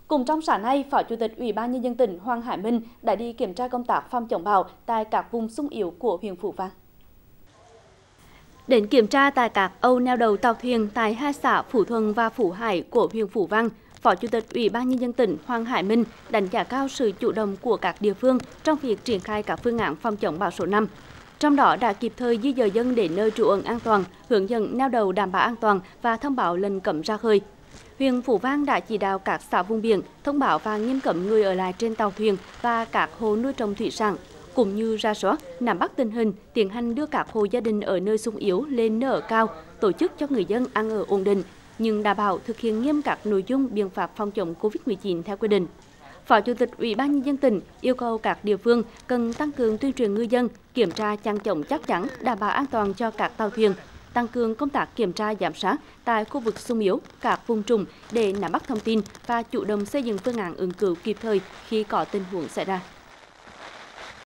Cũng trong sáng nay, Phó Chủ tịch Ủy ban Nhân dân tỉnh Hoàng Hải Minh đã đi kiểm tra công tác phòng chống bão tại các vùng xung yếu của huyện Phú Vang. Đến kiểm tra tại các âu neo đậu tàu thuyền tại hai xã Phú Thuận và Phú Hải của huyện Phú Vang, Phó Chủ tịch Ủy ban Nhân dân tỉnh Hoàng Hải Minh đánh giá cao sự chủ động của các địa phương trong việc triển khai các phương án phòng chống bão số 5. Trong đó đã kịp thời di dời dân đến nơi trú ẩn an toàn, hướng dẫn neo đậu đảm bảo an toàn và thông báo lệnh cấm ra khơi. Huyện Phú Vang đã chỉ đạo các xã vùng biển thông báo và nghiêm cấm người ở lại trên tàu thuyền và các hộ nuôi trồng thủy sản, cũng như rà soát, nắm bắt tình hình, tiến hành đưa các hộ gia đình ở nơi xung yếu lên nơi ở cao, tổ chức cho người dân ăn ở ổn định, nhưng đảm bảo thực hiện nghiêm các nội dung biện pháp phòng chống Covid-19 theo quy định. Phó Chủ tịch Ủy ban Nhân dân tỉnh yêu cầu các địa phương cần tăng cường tuyên truyền ngư dân, kiểm tra chằng chống chắc chắn, đảm bảo an toàn cho các tàu thuyền, tăng cường công tác kiểm tra giám sát tại khu vực xung yếu, các vùng trũng để nắm bắt thông tin và chủ động xây dựng phương án ứng cứu kịp thời khi có tình huống xảy ra.